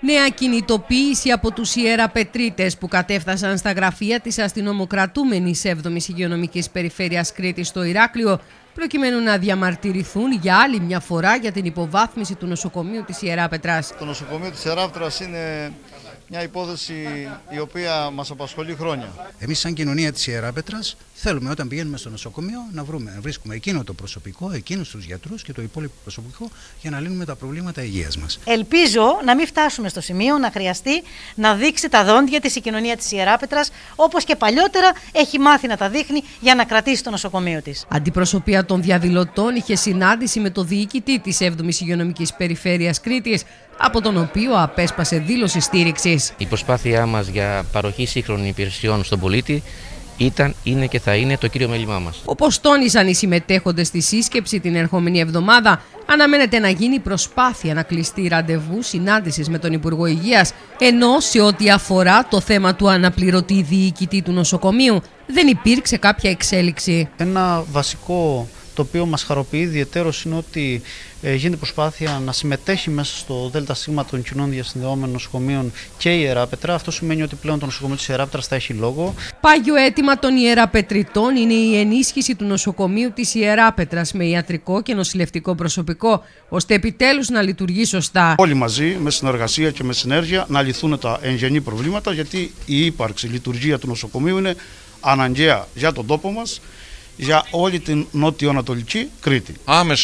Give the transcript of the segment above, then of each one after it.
Νέα κινητοποίηση από τους ιεραπετρίτες που κατέφτασαν στα γραφεία της αστυνομοκρατούμενης 7ης Υγειονομικής Περιφέρειας Κρήτης στο Ηράκλειο, προκειμένου να διαμαρτυρηθούν για άλλη μια φορά για την υποβάθμιση του νοσοκομείου της Ιεράπετρας. Το νοσοκομείο της Ιεράπετρας είναι μια υπόθεση η οποία μας απασχολεί χρόνια. Εμείς, σαν κοινωνία της Ιεράπετρας, θέλουμε όταν πηγαίνουμε στο νοσοκομείο να βρίσκουμε εκείνο το προσωπικό, εκείνους τους γιατρούς και το υπόλοιπο προσωπικό για να λύνουμε τα προβλήματα υγείας μας. Ελπίζω να μην φτάσουμε στο σημείο να χρειαστεί να δείξει τα δόντια της η κοινωνία της Ιεράπετρας, όπως και παλιότερα έχει μάθει να τα δείχνει για να κρατήσει το νοσοκομείο της. Αντιπροσωπεία των διαδηλωτών είχε συνάντηση με το διοικητή της 7ης Υγειονομικής Περιφέρειας Κρήτης, από τον οποίο απέσπασε δήλωση στήριξης. Η προσπάθειά μας για παροχή σύγχρονων υπηρεσιών στον πολίτη ήταν, είναι και θα είναι το κύριο μέλημά μας. Όπως τόνισαν οι συμμετέχοντες στη σύσκεψη την ερχόμενη εβδομάδα, αναμένεται να γίνει προσπάθεια να κλειστεί ραντεβού συνάντησης με τον Υπουργό Υγείας, ενώ σε ό,τι αφορά το θέμα του αναπληρωτή διοικητή του νοσοκομείου δεν υπήρξε κάποια εξέλιξη. Ένα βασικό το οποίο μας χαροποιεί ιδιαιτέρως είναι ότι γίνεται προσπάθεια να συμμετέχει μέσα στο ΔΣ των κοινών διασυνδεόμενων νοσοκομείων και η Ιεράπετρα. Αυτό σημαίνει ότι πλέον το νοσοκομείο της Ιεράπετρας θα έχει λόγο. Πάγιο αίτημα των Ιεραπετριτών είναι η ενίσχυση του νοσοκομείου της Ιεράπετρας με ιατρικό και νοσηλευτικό προσωπικό, ώστε επιτέλους να λειτουργεί σωστά. Όλοι μαζί, με συνεργασία και με συνέργεια, να λυθούν τα εγγενή προβλήματα, γιατί η ύπαρξη, η λειτουργία του νοσοκομείου είναι αναγκαία για τον τόπο μας, για όλη την νότιο-ανατολική Κρήτη.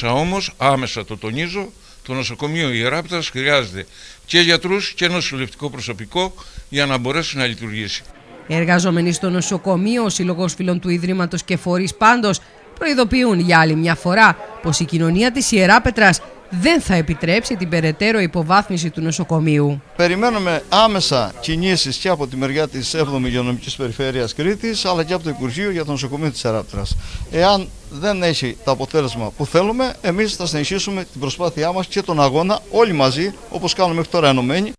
Άμεσα το τονίζω, το νοσοκομείο Ιεράπετρας χρειάζεται και γιατρούς και νοσηλευτικό προσωπικό για να μπορέσει να λειτουργήσει. Εργαζόμενοι στο νοσοκομείο, ο Σύλλογος Φίλων του Ιδρύματος και φορείς πάντως προειδοποιούν για άλλη μια φορά πως η κοινωνία της Ιεράπετρας δεν θα επιτρέψει την περαιτέρω υποβάθμιση του νοσοκομείου. Περιμένουμε άμεσα κινήσεις και από τη μεριά της 7ης Υγειονομικής Περιφέρειας Κρήτης, αλλά και από το Υπουργείο για το νοσοκομείο της Ιεράπετρας. Εάν δεν έχει το αποτέλεσμα που θέλουμε, εμείς θα συνεχίσουμε την προσπάθειά μας και τον αγώνα όλοι μαζί, όπως κάνουμε μέχρι τώρα ενωμένοι.